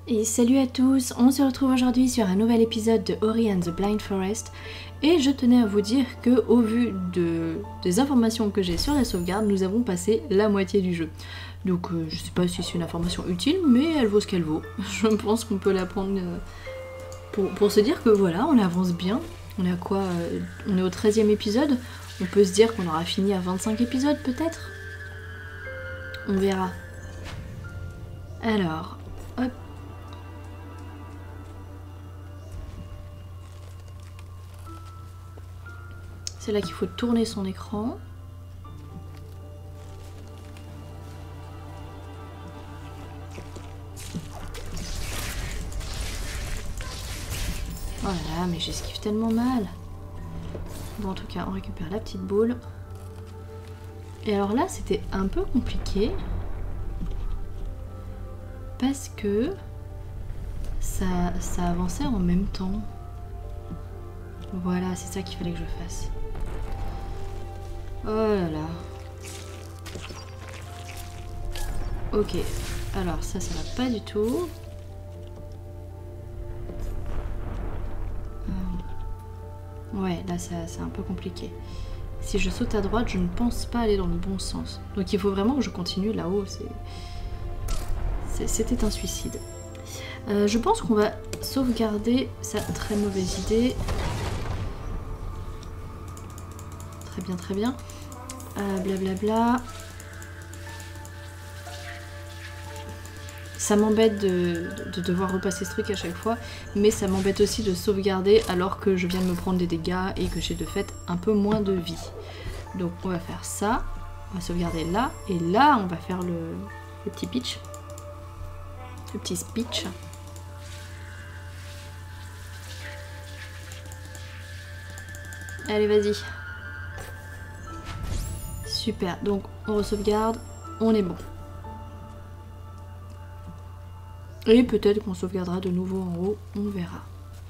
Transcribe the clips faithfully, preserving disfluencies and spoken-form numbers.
Et salut à tous, on se retrouve aujourd'hui sur un nouvel épisode de Ori and the Blind Forest et je tenais à vous dire que au vu de, des informations que j'ai sur la sauvegarde, nous avons passé la moitié du jeu. Donc euh, je sais pas si c'est une information utile, mais elle vaut ce qu'elle vaut. Je pense qu'on peut la prendre euh, pour, pour se dire que voilà, on avance bien. On est à quoi euh, On est au treizième épisode, on peut se dire qu'on aura fini à vingt-cinq épisodes peut-être. On verra. Alors, hop. C'est là qu'il faut tourner son écran. Oh là là, mais j'esquive tellement mal. Bon, en tout cas, on récupère la petite boule. Et alors là, c'était un peu compliqué. Parce que ça, ça avançait en même temps. Voilà, c'est ça qu'il fallait que je fasse. Oh là là. Ok, alors ça, ça va pas du tout. Euh... Ouais, là, c'est un peu compliqué. Si je saute à droite, je ne pense pas aller dans le bon sens. Donc il faut vraiment que je continue là-haut. C'était un suicide. Euh, je pense qu'on va sauvegarder. Ça, très mauvaise idée. Très bien, très bien. Euh, blablabla. Ça m'embête de, de devoir repasser ce truc à chaque fois, mais ça m'embête aussi de sauvegarder alors que je viens de me prendre des dégâts et que j'ai de fait un peu moins de vie. Donc on va faire ça, on va sauvegarder là, et là on va faire le, le petit pitch. Le petit speech. Allez, vas-y. Super, donc on re-sauvegarde, on est bon. Et peut-être qu'on sauvegardera de nouveau en haut, on verra.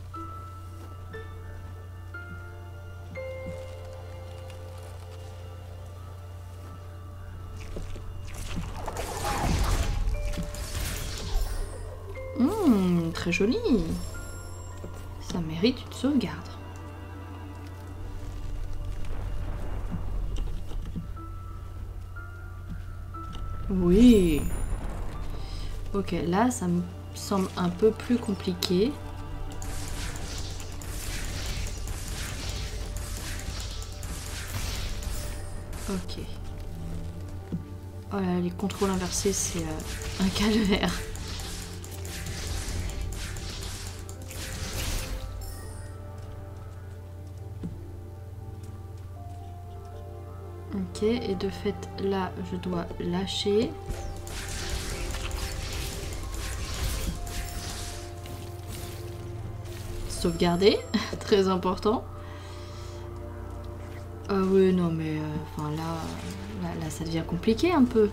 Mmh, très joli. Ça mérite une sauvegarde. Oui. Ok, là, ça me semble un peu plus compliqué. Ok. Oh là là, les contrôles inversés, c'est euh, un calvaire. Ok, et de fait, là, je dois lâcher. Sauvegarder, très important. Ah euh, oui, non, mais euh, enfin là, là, là, ça devient compliqué un peu.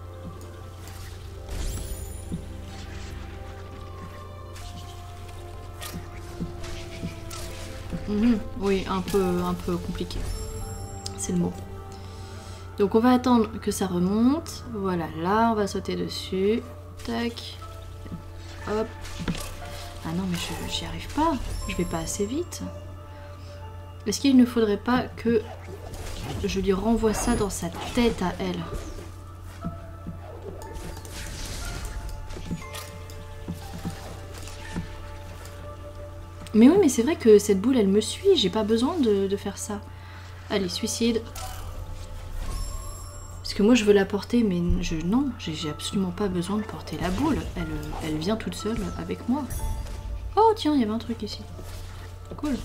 Mmh, oui, un peu, un peu compliqué. C'est le mot. Donc on va attendre que ça remonte. Voilà, là, on va sauter dessus. Tac. Hop. Ah non, mais je j'y arrive pas. Je vais pas assez vite. Est-ce qu'il ne faudrait pas que je lui renvoie ça dans sa tête à elle? Mais oui, mais c'est vrai que cette boule, elle me suit. J'ai pas besoin de, de faire ça. Allez, suicide. Parce que moi, je veux la porter, mais je non, j'ai absolument pas besoin de porter la boule. Elle, elle vient toute seule avec moi. Oh, tiens, il y avait un truc ici. Cool.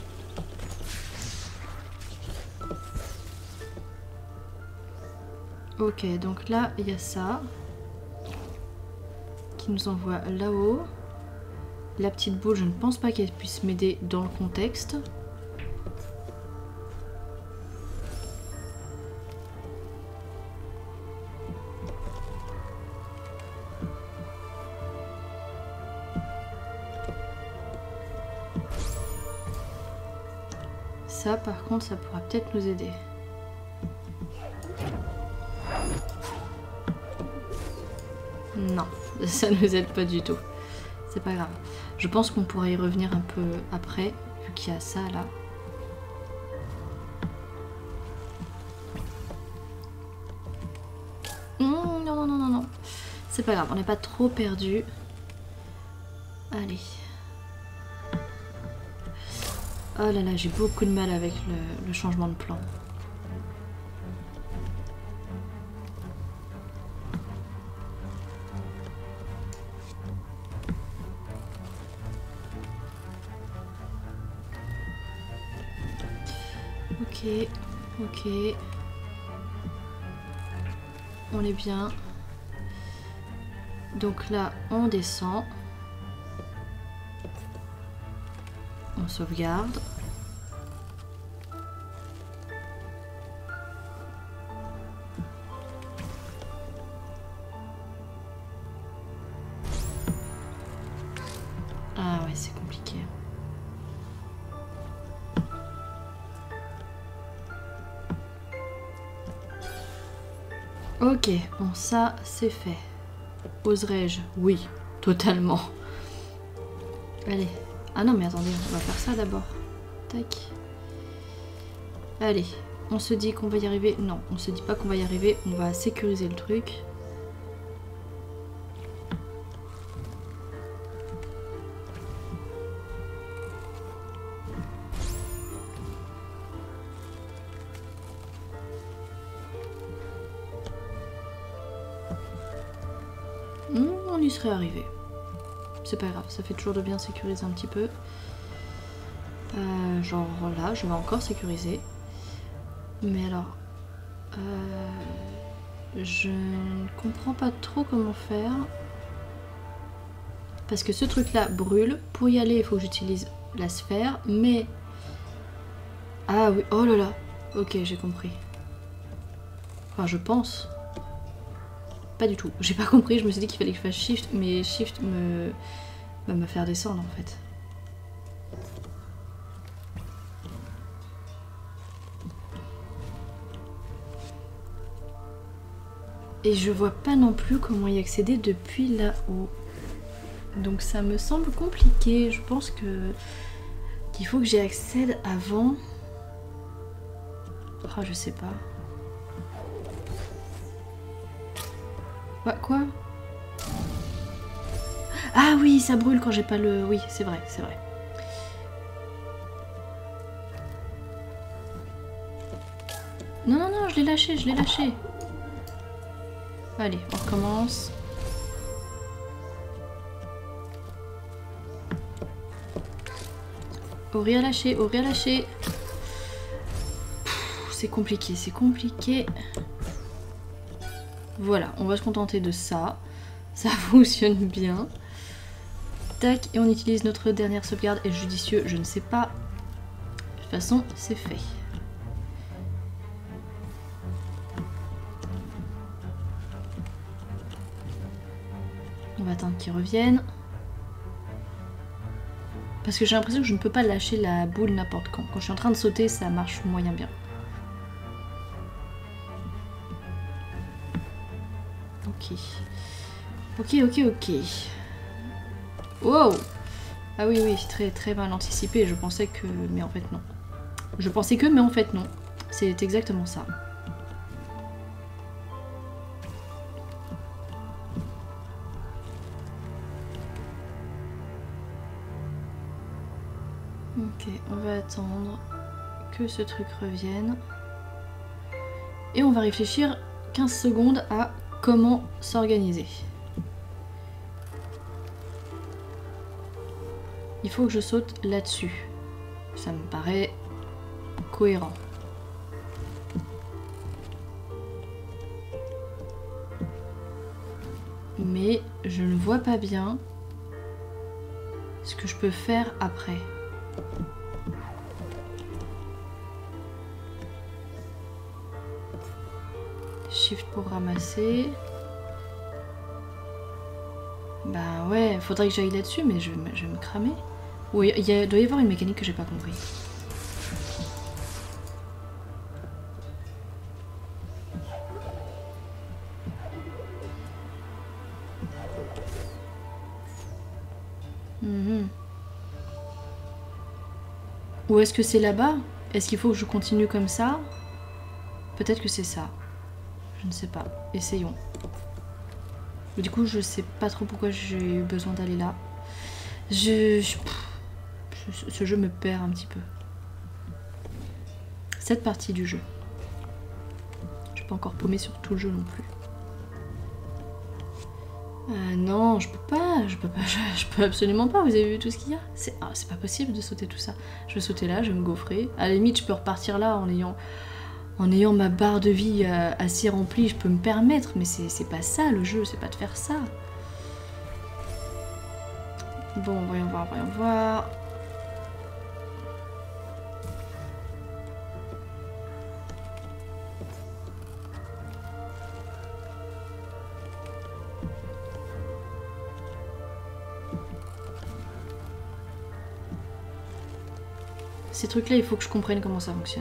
Ok, donc là, il y a ça. Qui nous envoie là-haut. La petite boule, je ne pense pas qu'elle puisse m'aider dans le contexte. Ça, par contre, ça pourra peut-être nous aider. Non, ça nous aide pas du tout. C'est pas grave. Je pense qu'on pourra y revenir un peu après, vu qu'il y a ça là. Non, non, non, non, non. C'est pas grave, on n'est pas trop perdu. Allez. Oh là là, j'ai beaucoup de mal avec le, le changement de plan. Ok, ok. On est bien. Donc là, on descend. On sauvegarde. Ah ouais, c'est compliqué. Ok, bon ça c'est fait. Oserais-je? Oui, totalement. Allez. Ah non mais attendez, on va faire ça d'abord. Tac. Allez, on se dit qu'on va y arriver. Non, on se dit pas qu'on va y arriver, on va sécuriser le truc. Mmh, on y serait arrivé. C'est pas grave, ça fait toujours de bien sécuriser un petit peu. Euh, genre là, je vais encore sécuriser. Mais alors... Euh, je ne comprends pas trop comment faire. Parce que ce truc là brûle. Pour y aller, il faut que j'utilise la sphère. Mais... Ah oui, oh là là. Ok, j'ai compris. Enfin, je pense. Pas du tout. J'ai pas compris, je me suis dit qu'il fallait que je fasse shift. Mais shift me... va me faire descendre en fait. Et je vois pas non plus comment y accéder depuis là-haut. Donc ça me semble compliqué. Je pense que qu'il faut que j'y accède avant. Ah, je sais pas. Bah, quoi? Ah oui, ça brûle quand j'ai pas le... Oui, c'est vrai, c'est vrai. Non, non, non, je l'ai lâché, je l'ai lâché. Allez, on recommence. Ori a lâché, Ori a lâché. C'est compliqué, c'est compliqué. Voilà, on va se contenter de ça. Ça fonctionne bien. Tac, et on utilise notre dernière sauvegarde. Et judicieux, je ne sais pas. De toute façon, c'est fait. On va attendre qu'ils reviennent. Parce que j'ai l'impression que je ne peux pas lâcher la boule n'importe quand. Quand je suis en train de sauter, ça marche moyen bien. Ok. Ok, ok, ok. Wow! Ah oui, oui, très très mal anticipé. Je pensais que... Mais en fait, non. Je pensais que, mais en fait, non. C'est exactement ça. Ok, on va attendre que ce truc revienne. Et on va réfléchir quinze secondes à comment s'organiser. Il faut que je saute là-dessus. Ça me paraît cohérent. Mais je ne vois pas bien ce que je peux faire après. Shift pour ramasser. Bah ouais, faudrait que j'aille là-dessus, mais je, je vais me cramer. Oui, il y a, doit y avoir une mécanique que j'ai pas compris. Ou est-ce que c'est là-bas? Est-ce qu'il faut que je continue comme ça? Peut-être que c'est ça. Je ne sais pas. Essayons. Du coup, je sais pas trop pourquoi j'ai eu besoin d'aller là. Je, je, pff, ce jeu me perd un petit peu. Cette partie du jeu. Je peux pas encore paumer sur tout le jeu non plus. Euh, non, je peux pas, je peux pas, je, je peux absolument pas. Vous avez vu tout ce qu'il y a? C'est ah, c'est pas possible de sauter tout ça. Je vais sauter là, je vais me gaufrer. À la limite, je peux repartir là en ayant, en ayant ma barre de vie euh, assez remplie. Je peux me permettre, mais c'est pas ça le jeu, c'est pas de faire ça. Bon, voyons voir, voyons voir. Ces trucs-là, il faut que je comprenne comment ça fonctionne.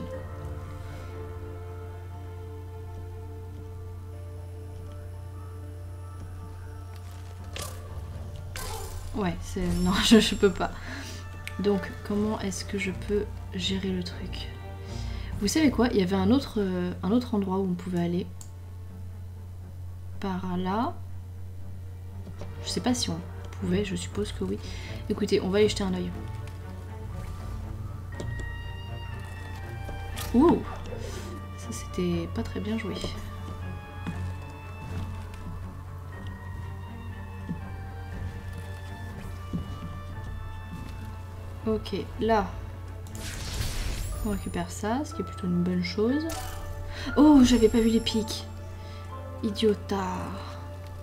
Ouais, c'est... Non, je, je peux pas. Donc, comment est-ce que je peux gérer le truc? Vous savez quoi? Il y avait un autre, euh, un autre endroit où on pouvait aller. Par là. Je sais pas si on pouvait, je suppose que oui. Écoutez, on va aller jeter un œil. Ouh! Ça, c'était pas très bien joué. Ok, là, on récupère ça, ce qui est plutôt une bonne chose. Oh, j'avais pas vu les pics. Idiotard.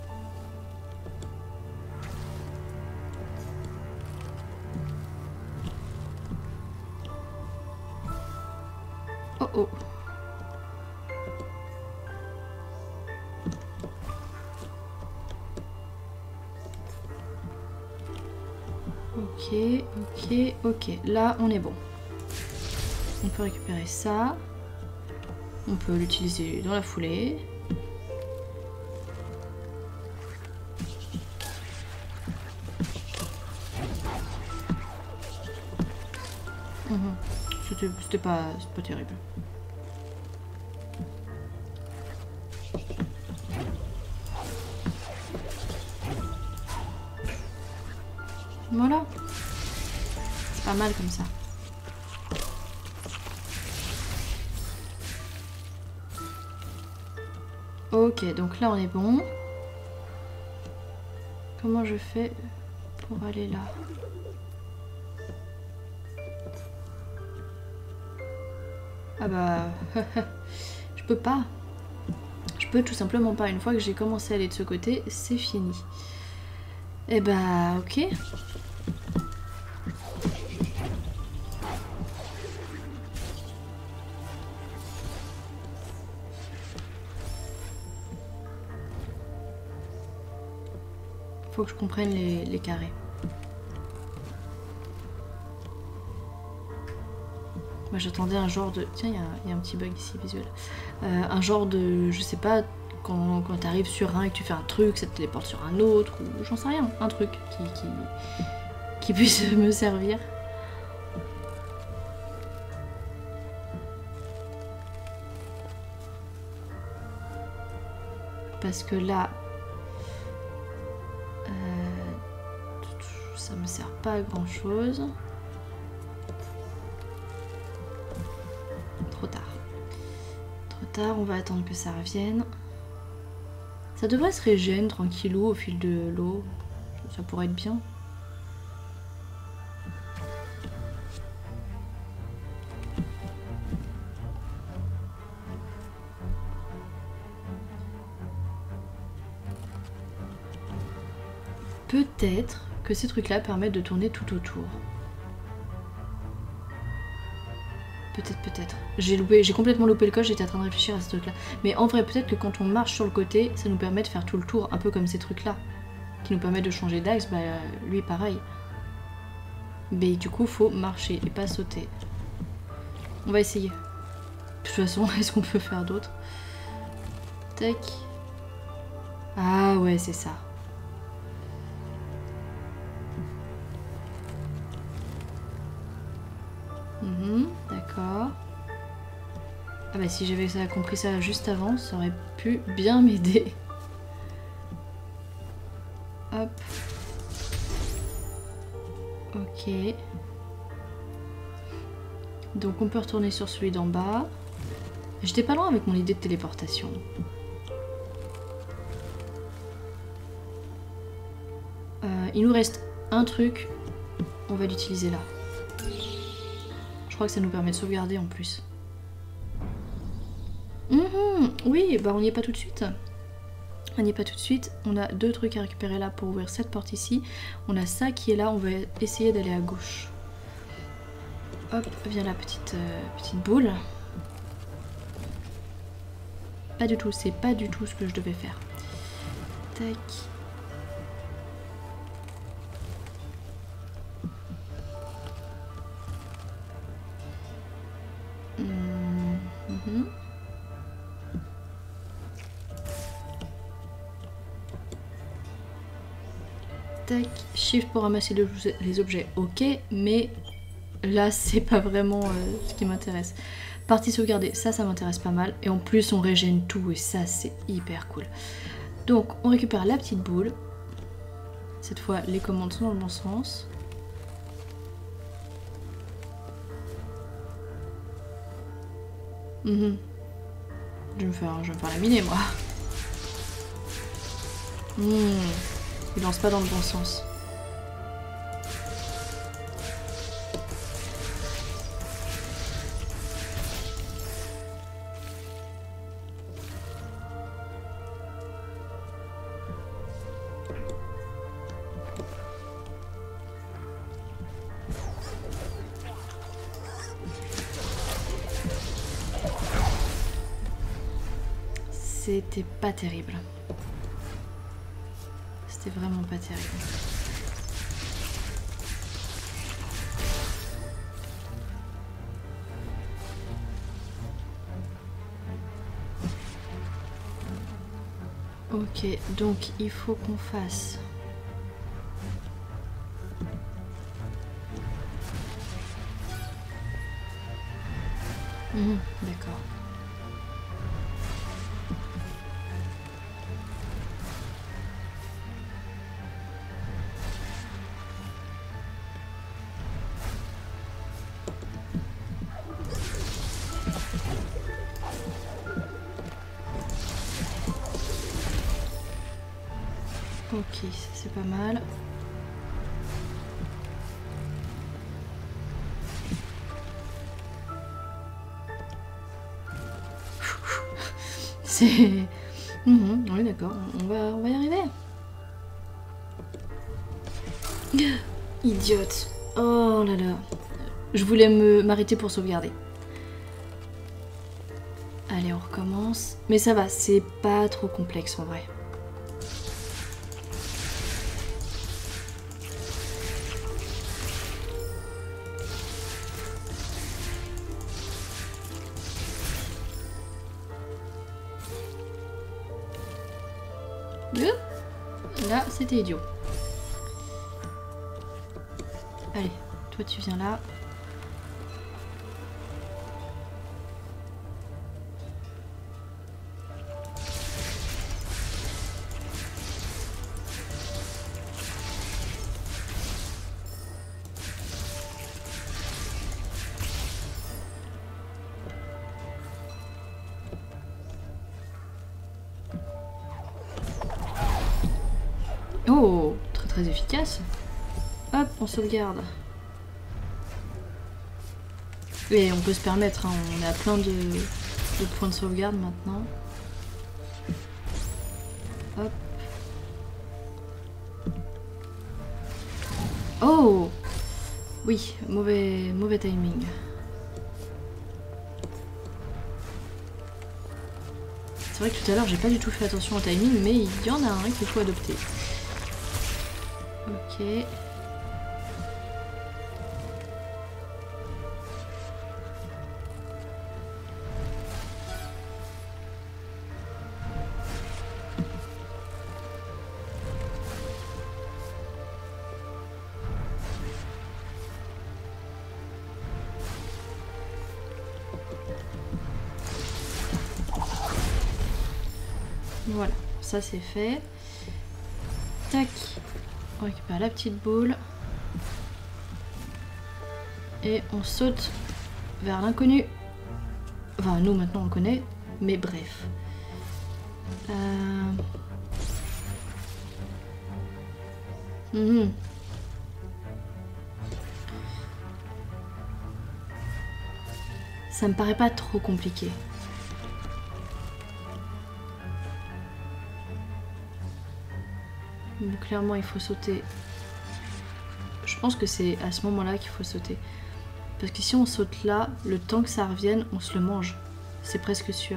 Oh oh. Ok, ok, ok. Là, on est bon. On peut récupérer ça. On peut l'utiliser dans la foulée. Mmh. C'était pas, pas terrible. Voilà. C'est pas mal comme ça. Ok, donc là on est bon. Comment je fais pour aller là? Ah bah... je peux pas. Je peux tout simplement pas. Une fois que j'ai commencé à aller de ce côté, c'est fini. Et bah ok. Faut que je comprenne les, les carrés. Moi j'attendais un genre de... Tiens, il y, y a un petit bug ici visuel. Euh, un genre de... Je sais pas, quand, quand tu arrives sur un et que tu fais un truc, ça te téléporte sur un autre, ou j'en sais rien. Un truc qui, qui, qui puisse me servir. Parce que là... ça me sert pas à grand chose. Trop tard. Trop tard, on va attendre que ça revienne. Ça devrait se régénérer tranquillou au fil de l'eau. Ça pourrait être bien. Peut-être que ces trucs-là permettent de tourner tout autour. Peut-être, peut-être. J'ai loupé, j'ai complètement loupé le code, j'étais en train de réfléchir à ce truc-là. Mais en vrai, peut-être que quand on marche sur le côté, ça nous permet de faire tout le tour, un peu comme ces trucs-là. Qui nous permettent de changer d'axe, bah lui pareil. Mais du coup, faut marcher et pas sauter. On va essayer. De toute façon, est-ce qu'on peut faire d'autre? Tac. Ah ouais, c'est ça. Mhm, d'accord. Ah bah si j'avais ça, compris ça juste avant, ça aurait pu bien m'aider. Hop. Ok. Donc on peut retourner sur celui d'en bas. J'étais pas loin avec mon idée de téléportation. Euh, il nous reste un truc. On va l'utiliser là. Je crois que ça nous permet de sauvegarder en plus. Mmh, oui, bah on n'y est pas tout de suite. On n'y est pas tout de suite. On a deux trucs à récupérer là pour ouvrir cette porte ici. On a ça qui est là. On va essayer d'aller à gauche. Hop, viens la petite, euh, petite boule. Pas du tout, c'est pas du tout ce que je devais faire. Tac. Mmh. Tac, shift pour ramasser les objets, ok, mais là c'est pas vraiment euh, ce qui m'intéresse. Partie sauvegardée, ça, ça m'intéresse pas mal. Et en plus, on régène tout et ça, c'est hyper cool. Donc, on récupère la petite boule. Cette fois, les commandes sont dans le bon sens. Mmh. Je vais me faire, je vais me faire laminer, moi. Mmh. Il lance pas dans le bon sens. C'était pas terrible. C'était vraiment pas terrible. Ok, donc il faut qu'on fasse... Mmh, d'accord. Ok, c'est pas mal. C'est... Mmh, oui d'accord, on va, on va y arriver. Idiote. Oh là là. Je voulais me m'arrêter pour sauvegarder. Allez, on recommence. Mais ça va, c'est pas trop complexe en vrai. Là, c'était idiot. Allez, toi tu viens là. Oh, très très efficace. Hop, on sauvegarde. Et on peut se permettre, hein, on a plein de, de points de sauvegarde maintenant. Hop. Oh! Oui, mauvais, mauvais timing. C'est vrai que tout à l'heure j'ai pas du tout fait attention au timing, mais il y en a un qu'il faut adopter. Ok. Voilà, ça c'est fait. Tac, on récupère la petite boule. Et on saute vers l'inconnu. Enfin, nous maintenant on le connaît, mais bref. Euh... Mmh. Ça me paraît pas trop compliqué. Mais clairement, il faut sauter. Je pense que c'est à ce moment-là qu'il faut sauter. Parce que si on saute là, le temps que ça revienne, on se le mange. C'est presque sûr.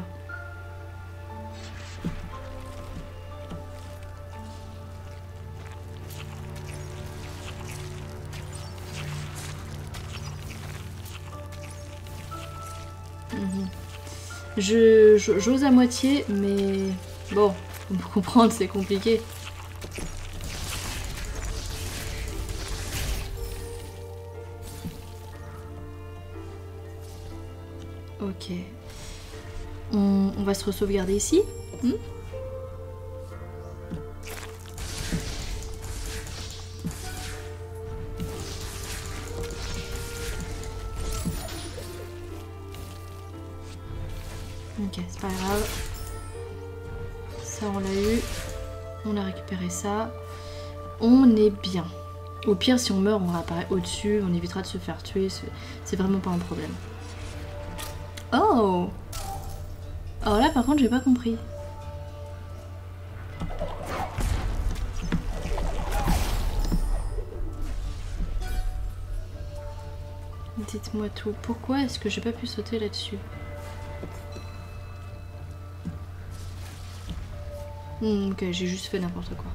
Mmh. Je, je, j'ose à moitié, mais bon, on peut comprendre, c'est compliqué. Ok. On, on va se re-sauvegarder ici. Hmm ok, c'est pas grave. Ça, on l'a eu. On a récupéré ça. On est bien. Au pire, si on meurt, on réapparaît au-dessus. On évitera de se faire tuer. C'est vraiment pas un problème. Oh! Alors là, par contre, j'ai pas compris. Dites-moi tout. Pourquoi est-ce que j'ai pas pu sauter là-dessus? Hmm, ok, j'ai juste fait n'importe quoi.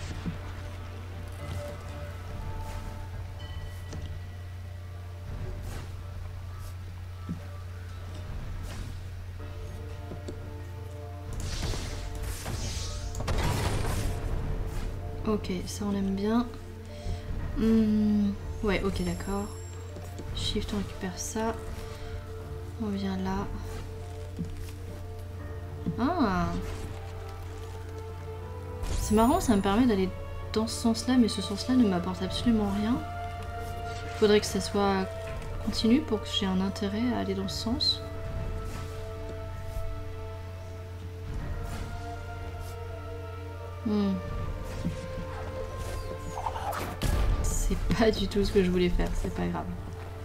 Ok, ça on aime bien. Hmm, ouais, ok, d'accord. Shift, on récupère ça. On vient là. Ah! C'est marrant, ça me permet d'aller dans ce sens-là, mais ce sens-là ne m'apporte absolument rien. Faudrait que ça soit continu pour que j'ai un intérêt à aller dans ce sens. Hmm. C'est pas du tout ce que je voulais faire, c'est pas grave.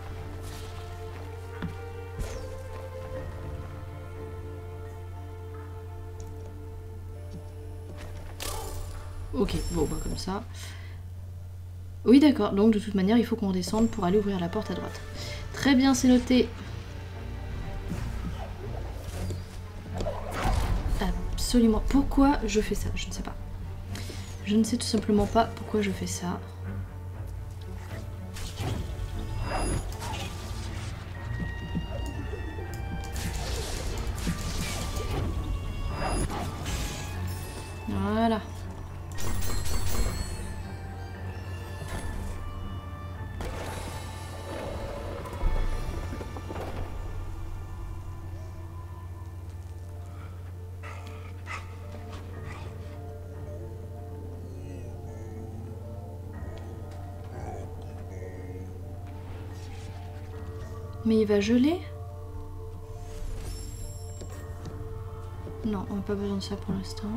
Ok, bon bah comme ça. Oui d'accord, donc de toute manière il faut qu'on descende pour aller ouvrir la porte à droite. Très bien, c'est noté. Absolument. Pourquoi je fais ça? Je ne sais pas. Je ne sais tout simplement pas pourquoi je fais ça. Voilà. Mais il va geler? Non, on n'a pas besoin de ça pour l'instant.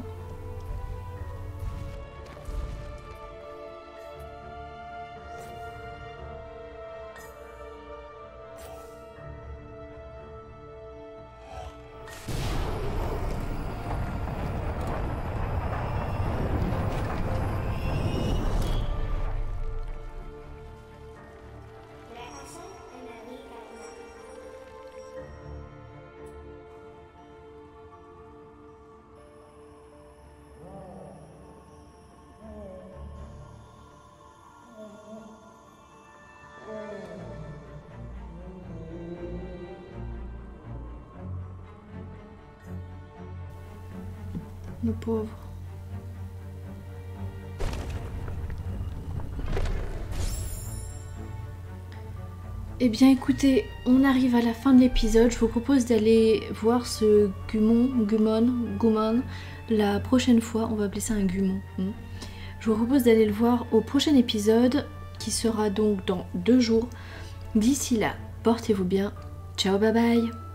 Le pauvre. Eh bien écoutez, on arrive à la fin de l'épisode. Je vous propose d'aller voir ce Gumon, Gumon, Gumon la prochaine fois. On va appeler ça un Gumon. Hmm. Je vous propose d'aller le voir au prochain épisode qui sera donc dans deux jours. D'ici là, portez-vous bien. Ciao, bye bye.